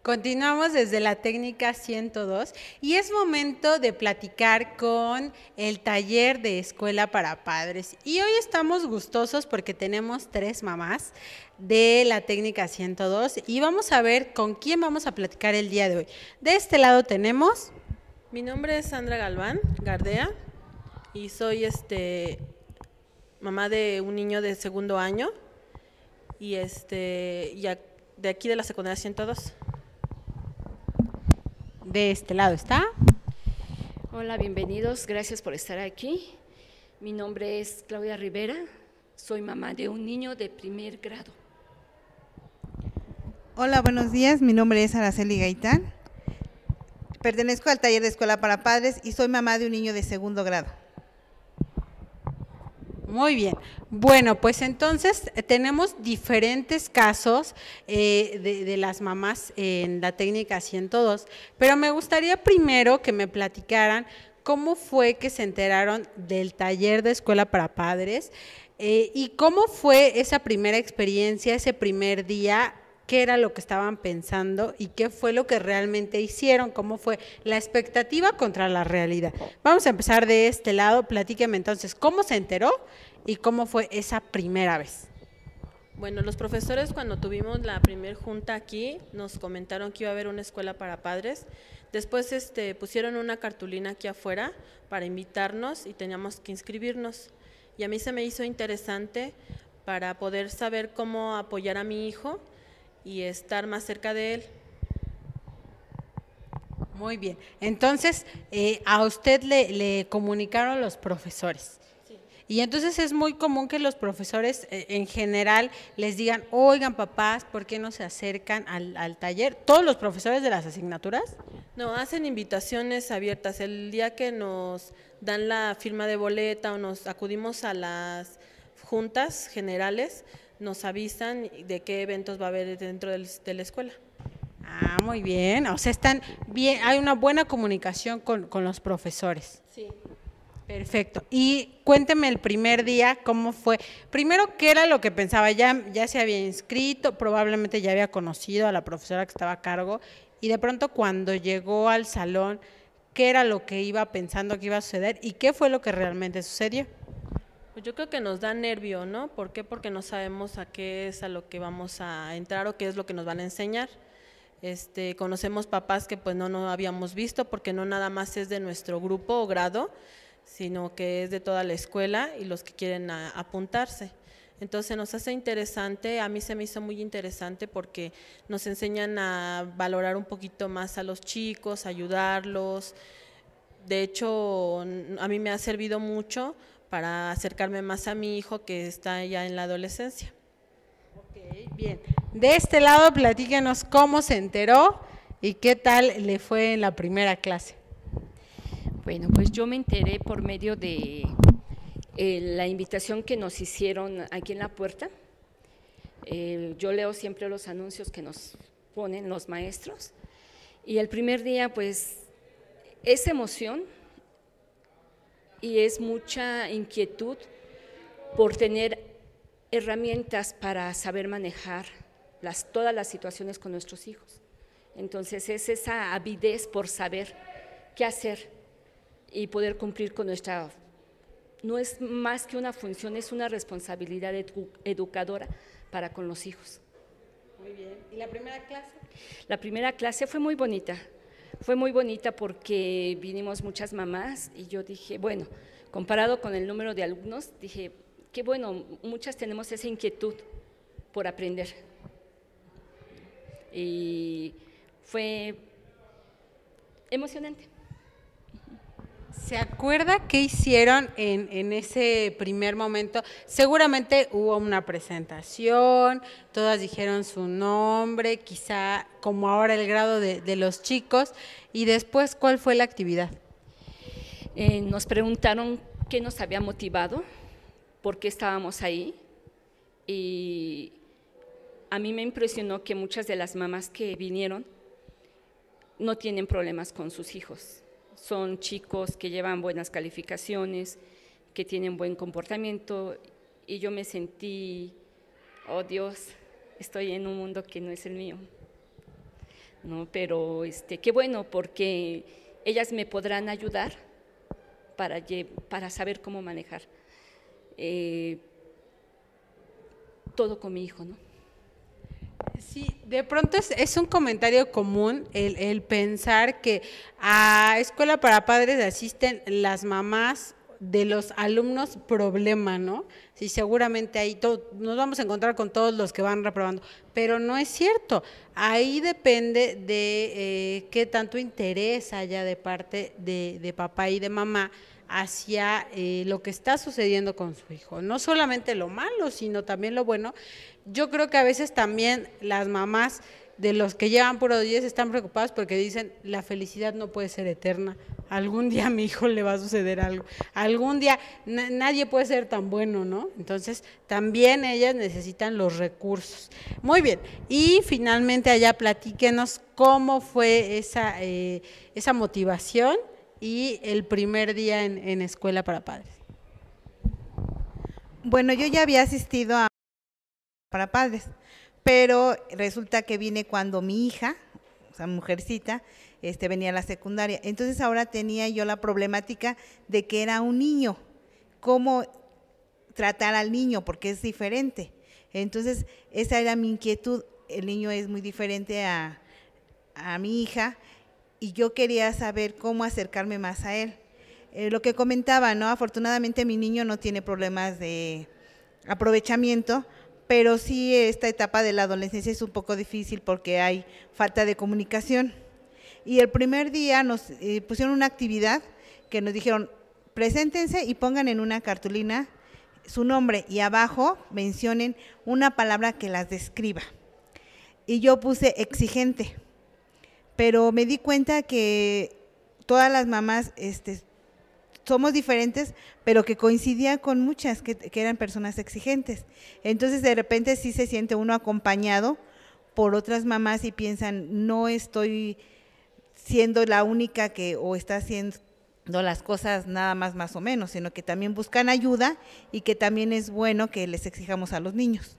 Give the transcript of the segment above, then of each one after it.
Continuamos desde la técnica 102 y es momento de platicar con el taller de escuela para padres. Y hoy estamos gustosos porque tenemos 3 mamás de la técnica 102 y vamos a ver con quién vamos a platicar el día de hoy. De este lado tenemos… Mi nombre es Sandra Galván Gardea y soy mamá de un niño de segundo año y de aquí de la secundaria 102. De este lado está… Hola, bienvenidos, gracias por estar aquí. Mi nombre es Claudia Rivera, soy mamá de un niño de primer grado. Hola, buenos días, mi nombre es Araceli Gaitán, pertenezco al taller de escuela para padres y soy mamá de un niño de segundo grado. Muy bien. Bueno, pues entonces tenemos diferentes casos de las mamás en la técnica 102, pero me gustaría primero que me platicaran cómo fue que se enteraron del taller de escuela para padres y cómo fue esa primera experiencia, ese primer día, qué era lo que estaban pensando y qué fue lo que realmente hicieron, cómo fue la expectativa contra la realidad. Vamos a empezar de este lado, platíqueme entonces, ¿cómo se enteró y cómo fue esa primera vez? Bueno, los profesores cuando tuvimos la primer junta aquí nos comentaron que iba a haber una escuela para padres. Después pusieron una cartulina aquí afuera para invitarnos y teníamos que inscribirnos. Y a mí se me hizo interesante para poder saber cómo apoyar a mi hijo y estar más cerca de él. Muy bien. Entonces, a usted le comunicaron los profesores. Sí. Y entonces es muy común que los profesores en general les digan, oigan papás, ¿por qué no se acercan al taller? ¿Todos los profesores de las asignaturas? No, hacen invitaciones abiertas. El día que nos dan la firma de boleta o nos acudimos a las juntas generales, nos avisan de qué eventos va a haber dentro de la escuela. Ah, muy bien. O sea, están bien, hay una buena comunicación con los profesores. Sí. Perfecto. Y cuénteme el primer día, ¿cómo fue? Primero, ¿qué era lo que pensaba? Ya se había inscrito, probablemente ya había conocido a la profesora que estaba a cargo, y de pronto cuando llegó al salón, ¿qué era lo que iba pensando que iba a suceder y qué fue lo que realmente sucedió? Pues yo creo que nos da nervio, ¿no? ¿Por qué? Porque no sabemos a qué es a lo que vamos a entrar o qué es lo que nos van a enseñar. Conocemos papás que pues no habíamos visto porque no nada más es de nuestro grupo o grado, sino que es de toda la escuela y los que quieren apuntarse. Entonces nos hace interesante, a mí se me hizo muy interesante porque nos enseñan a valorar un poquito más a los chicos, ayudarlos. De hecho, a mí me ha servido mucho para acercarme más a mi hijo que está ya en la adolescencia. Ok, bien. De este lado, platíquenos cómo se enteró y qué tal le fue en la primera clase. Bueno, pues yo me enteré por medio de la invitación que nos hicieron aquí en la puerta. Yo leo siempre los anuncios que nos ponen los maestros y el primer día pues es emoción y es mucha inquietud por tener herramientas para saber manejar todas las situaciones con nuestros hijos. Entonces es esa avidez por saber qué hacer y poder cumplir con nuestra, no es más que una función, es una responsabilidad educadora para con los hijos. Muy bien. ¿Y la primera clase? La primera clase fue muy bonita porque vinimos muchas mamás y yo dije, bueno, comparado con el número de alumnos, dije, qué bueno, muchas tenemos esa inquietud por aprender. Y fue emocionante. ¿Se acuerda qué hicieron en ese primer momento? Seguramente hubo una presentación, todas dijeron su nombre, quizá como ahora el grado de los chicos, y después, ¿cuál fue la actividad? Nos preguntaron qué nos había motivado, por qué estábamos ahí, y a mí me impresionó que muchas de las mamás que vinieron no tienen problemas con sus hijos. Son chicos que llevan buenas calificaciones, que tienen buen comportamiento y yo me sentí, oh Dios, estoy en un mundo que no es el mío. ¿no? Pero qué bueno, porque ellas me podrán ayudar para saber cómo manejar todo con mi hijo, ¿no? Sí, de pronto es un comentario común el pensar que a escuela para padres asisten las mamás de los alumnos problema, ¿no? Sí, seguramente ahí nos vamos a encontrar con todos los que van reprobando, pero no es cierto. Ahí depende de qué tanto interés haya de parte de papá y de mamá hacia lo que está sucediendo con su hijo. No solamente lo malo, sino también lo bueno. Yo creo que a veces también las mamás de los que llevan puro 10 están preocupadas porque dicen, la felicidad no puede ser eterna. Algún día a mi hijo le va a suceder algo. Algún día nadie puede ser tan bueno, ¿no? Entonces, también ellas necesitan los recursos. Muy bien. Y finalmente allá platíquenos cómo fue esa motivación y el primer día en escuela para padres. Bueno, yo ya había asistido a para padres, pero resulta que vine cuando mi hija, o sea, mujercita, venía a la secundaria. Entonces ahora tenía yo la problemática de que era un niño, cómo tratar al niño, porque es diferente. Entonces esa era mi inquietud, el niño es muy diferente a mi hija y yo quería saber cómo acercarme más a él. Lo que comentaba, ¿no? Afortunadamente mi niño no tiene problemas de aprovechamiento, pero sí esta etapa de la adolescencia es un poco difícil porque hay falta de comunicación. Y el primer día nos pusieron una actividad que nos dijeron, preséntense y pongan en una cartulina su nombre y abajo mencionen una palabra que las describa. Y yo puse exigente, pero me di cuenta que todas las mamás somos diferentes, pero que coincidía con muchas que eran personas exigentes. Entonces, de repente sí se siente uno acompañado por otras mamás y piensan, no estoy siendo la única que o está haciendo las cosas nada más o menos, sino que también buscan ayuda y que también es bueno que les exijamos a los niños.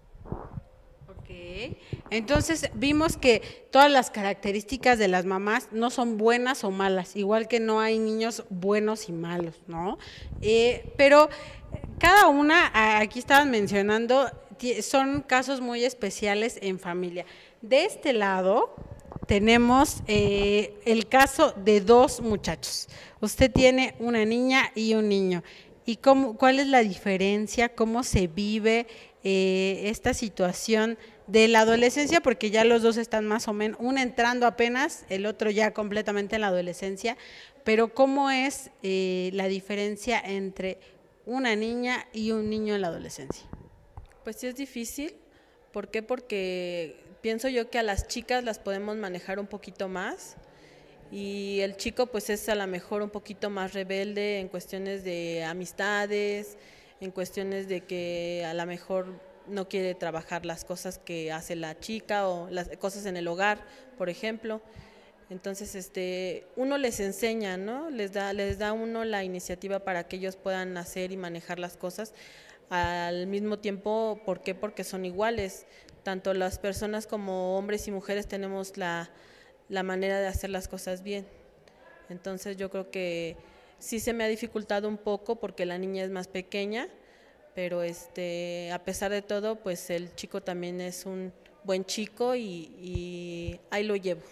Entonces vimos que todas las características de las mamás no son buenas o malas, igual que no hay niños buenos y malos, ¿no? Pero cada una, aquí estaban mencionando, son casos muy especiales en familia. De este lado tenemos el caso de dos muchachos. Usted tiene una niña y un niño. ¿Y cuál es la diferencia? ¿Cómo se vive esta situación de la adolescencia? Porque ya los dos están más o menos, uno entrando apenas, el otro ya completamente en la adolescencia, pero ¿cómo es la diferencia entre una niña y un niño en la adolescencia? Pues sí es difícil. ¿Por qué? Porque pienso yo que a las chicas las podemos manejar un poquito más y el chico pues es a lo mejor un poquito más rebelde en cuestiones de amistades, en cuestiones de que a lo mejor no quiere trabajar las cosas que hace la chica o las cosas en el hogar, por ejemplo. Entonces, uno les enseña, ¿no? Les da uno la iniciativa para que ellos puedan hacer y manejar las cosas al mismo tiempo. ¿Por qué? Porque son iguales. Tanto las personas como hombres y mujeres tenemos la manera de hacer las cosas bien. Entonces, yo creo que sí se me ha dificultado un poco porque la niña es más pequeña, pero a pesar de todo, pues el chico también es un buen chico y ahí lo llevo.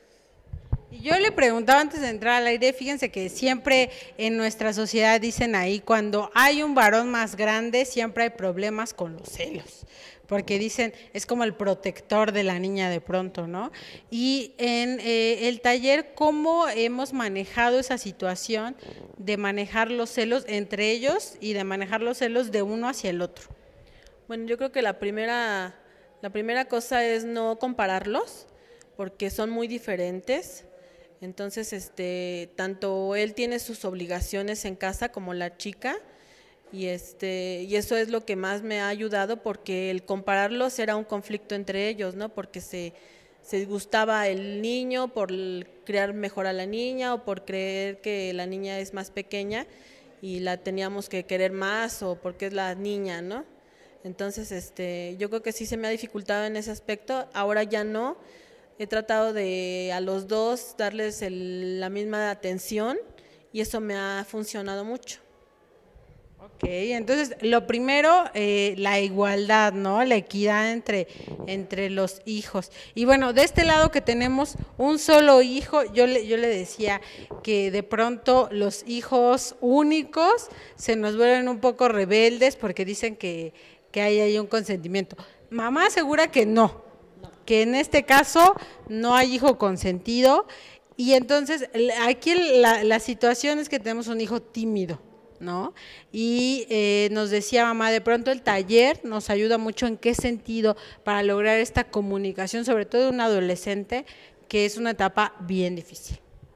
Y yo le preguntaba antes de entrar al aire, fíjense que siempre en nuestra sociedad dicen ahí, cuando hay un varón más grande, siempre hay problemas con los celos, porque dicen, es como el protector de la niña de pronto, ¿no? Y en el taller, ¿cómo hemos manejado esa situación de manejar los celos entre ellos y de manejar los celos de uno hacia el otro? Bueno, yo creo que la primera cosa es no compararlos, porque son muy diferentes. Entonces, tanto él tiene sus obligaciones en casa como la chica, y eso es lo que más me ha ayudado, porque el compararlos era un conflicto entre ellos, ¿no? Porque se disgustaba el niño por crear mejor a la niña o por creer que la niña es más pequeña y la teníamos que querer más o porque es la niña, ¿no? Entonces, yo creo que sí se me ha dificultado en ese aspecto. Ahora ya no. he tratado de a los dos darles la misma atención y eso me ha funcionado mucho. Ok, entonces lo primero, la igualdad, ¿no? La equidad entre los hijos. Y bueno, de este lado que tenemos un solo hijo, yo le decía que de pronto los hijos únicos se nos vuelven un poco rebeldes porque dicen que hay ahí un consentimiento. Mamá asegura que no, que en este caso no hay hijo consentido. Y entonces aquí la situación es que tenemos un hijo tímido, ¿no? Y nos decía mamá, de pronto el taller nos ayuda mucho. ¿En qué sentido? Para lograr esta comunicación, sobre todo de un adolescente, que es una etapa bien difícil.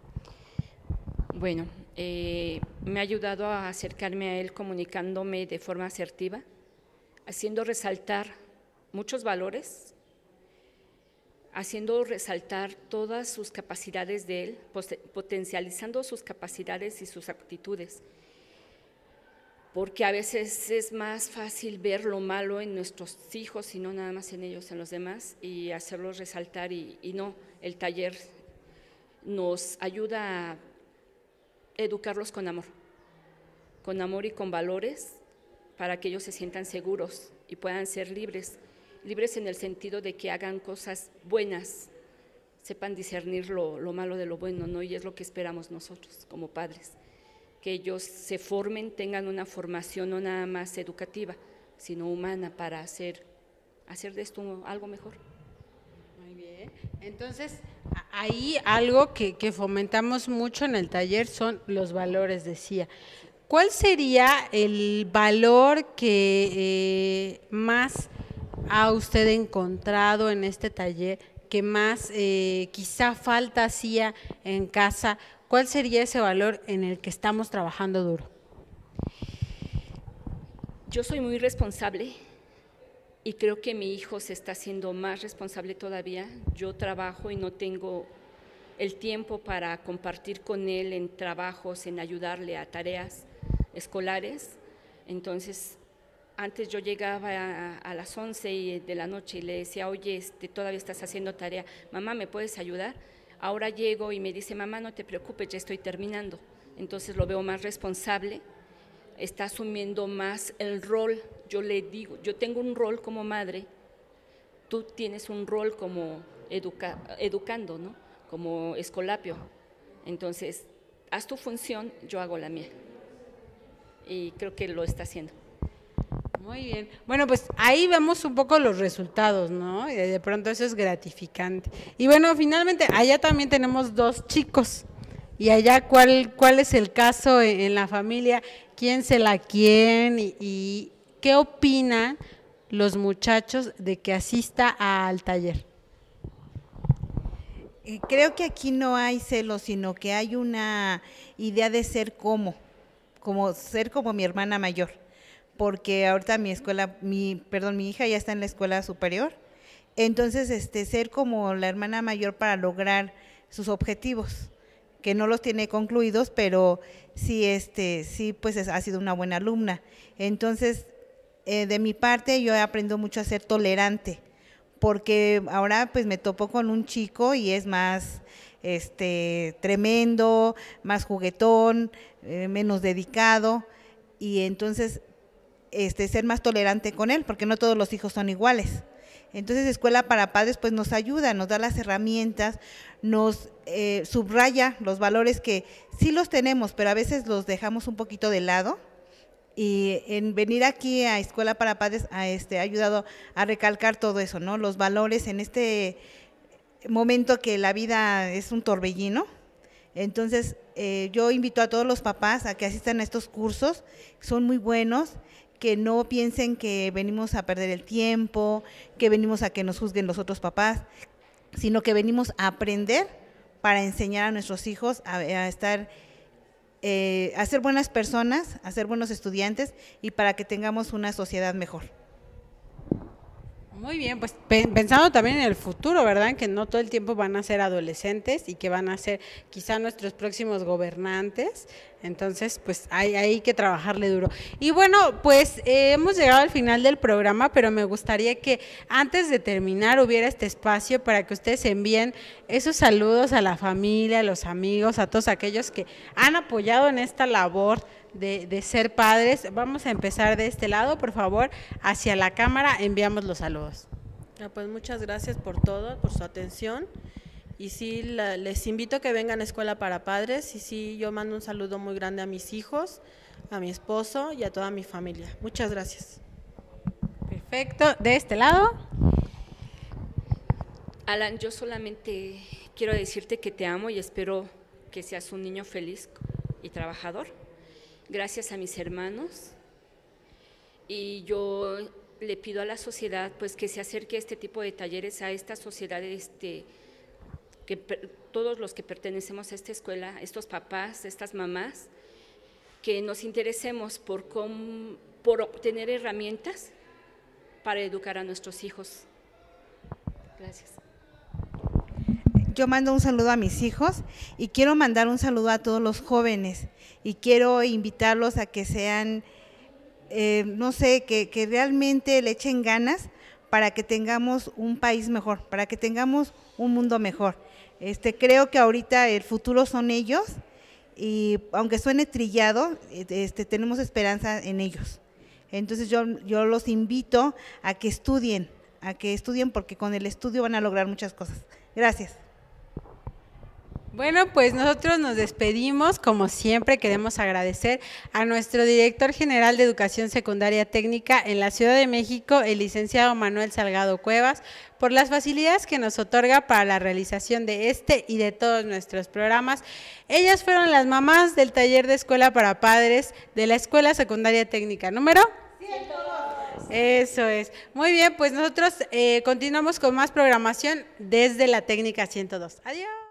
Bueno, me ha ayudado a acercarme a él comunicándome de forma asertiva, haciendo resaltar muchos valores, haciendo resaltar todas sus capacidades de él, potencializando sus capacidades y sus aptitudes. Porque a veces es más fácil ver lo malo en nuestros hijos y no nada más en ellos, en los demás, y hacerlos resaltar y no, el taller nos ayuda a educarlos con amor y con valores para que ellos se sientan seguros y puedan ser libres en el sentido de que hagan cosas buenas, sepan discernir lo malo de lo bueno, ¿no? Y es lo que esperamos nosotros como padres, que ellos se formen, tengan una formación no nada más educativa, sino humana para hacer de esto algo mejor. Muy bien. Entonces, ahí algo que fomentamos mucho en el taller son los valores, decía. ¿Cuál sería el valor que más ha usted encontrado en este taller, que más quizá falta hacía en casa? ¿Cuál sería ese valor en el que estamos trabajando duro? Yo soy muy responsable y creo que mi hijo se está haciendo más responsable todavía. Yo trabajo y no tengo el tiempo para compartir con él en trabajos, en ayudarle a tareas escolares. Entonces, antes yo llegaba a las 11 de la noche y le decía, oye, todavía estás haciendo tarea, mamá, ¿me puedes ayudar? Ahora llego y me dice, mamá, no te preocupes, ya estoy terminando. Entonces lo veo más responsable, está asumiendo más el rol. Yo le digo, yo tengo un rol como madre, tú tienes un rol como educando, ¿no? Como escolapio. Entonces, haz tu función, yo hago la mía. Y creo que lo está haciendo. Muy bien. Bueno, pues ahí vemos un poco los resultados, ¿no? Y de pronto eso es gratificante. Y bueno, finalmente, allá también tenemos 2 chicos. Y allá, ¿cuál es el caso en la familia? ¿Quién se la quieren? ¿Y qué opinan los muchachos de que asista al taller? Creo que aquí no hay celos, sino que hay una idea de ser como mi hermana mayor, porque ahorita mi hija ya está en la escuela superior, entonces ser como la hermana mayor para lograr sus objetivos, que no los tiene concluidos, pero sí, pues ha sido una buena alumna. Entonces, de mi parte, yo he aprendido mucho a ser tolerante, porque ahora pues me topo con un chico y es más tremendo, más juguetón, menos dedicado, y entonces ser más tolerante con él, porque no todos los hijos son iguales. Entonces, Escuela para Padres pues nos ayuda, nos da las herramientas, nos subraya los valores que sí los tenemos, pero a veces los dejamos un poquito de lado. Y en venir aquí a Escuela para Padres ha ayudado a recalcar todo eso, ¿no? Los valores en este momento que la vida es un torbellino. Entonces, yo invito a todos los papás a que asistan a estos cursos, son muy buenos, que no piensen que venimos a perder el tiempo, que venimos a que nos juzguen los otros papás, sino que venimos a aprender para enseñar a nuestros hijos a ser buenas personas, a ser buenos estudiantes y para que tengamos una sociedad mejor. Muy bien, pues pensando también en el futuro, ¿verdad? Que no todo el tiempo van a ser adolescentes y que van a ser quizá nuestros próximos gobernantes. Entonces, pues hay que trabajarle duro. Y bueno, pues hemos llegado al final del programa, pero me gustaría que antes de terminar hubiera este espacio para que ustedes envíen esos saludos a la familia, a los amigos, a todos aquellos que han apoyado en esta labor de ser padres. Vamos a empezar de este lado, por favor, hacia la cámara enviamos los saludos. Pues muchas gracias por todo, por su atención. Y sí, les invito a que vengan a Escuela para Padres. Y sí, yo mando un saludo muy grande a mis hijos, a mi esposo y a toda mi familia. Muchas gracias. Perfecto. ¿De este lado? Alan, yo solamente quiero decirte que te amo y espero que seas un niño feliz y trabajador. Gracias a mis hermanos. Y yo le pido a la sociedad pues que se acerque a este tipo de talleres, a esta sociedad, que todos los que pertenecemos a esta escuela, estos papás, estas mamás, que nos interesemos por obtener herramientas para educar a nuestros hijos. Gracias. Yo mando un saludo a mis hijos y quiero mandar un saludo a todos los jóvenes y quiero invitarlos a que sean, no sé, que realmente le echen ganas para que tengamos un país mejor, para que tengamos un mundo mejor. Creo que ahorita el futuro son ellos y aunque suene trillado, tenemos esperanza en ellos. Entonces yo los invito a que estudien porque con el estudio van a lograr muchas cosas. Gracias. Bueno, pues nosotros nos despedimos. Como siempre, queremos agradecer a nuestro director general de Educación Secundaria Técnica en la Ciudad de México, el licenciado Manuel Salgado Cuevas, por las facilidades que nos otorga para la realización de este y de todos nuestros programas. Ellas fueron las mamás del taller de Escuela para Padres de la Escuela Secundaria Técnica número 102. Eso es. Muy bien, pues nosotros continuamos con más programación desde la Técnica 102. Adiós.